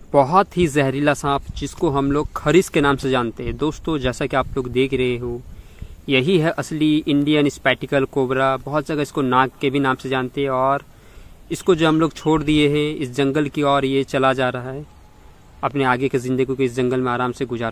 बहुत ही जहरीला सांप जिसको हम लोग खरीस के नाम से जानते हैं। दोस्तों जैसा कि आप लोग देख रहे हो, यही है असली इंडियन स्पेटिकल कोबरा। बहुत जगह इसको नाग के भी नाम से जानते हैं। और इसको जो हम लोग छोड़ दिए हैं इस जंगल की ओर, ये चला जा रहा है अपने आगे की ज़िंदगी को इस जंगल में आराम से गुजार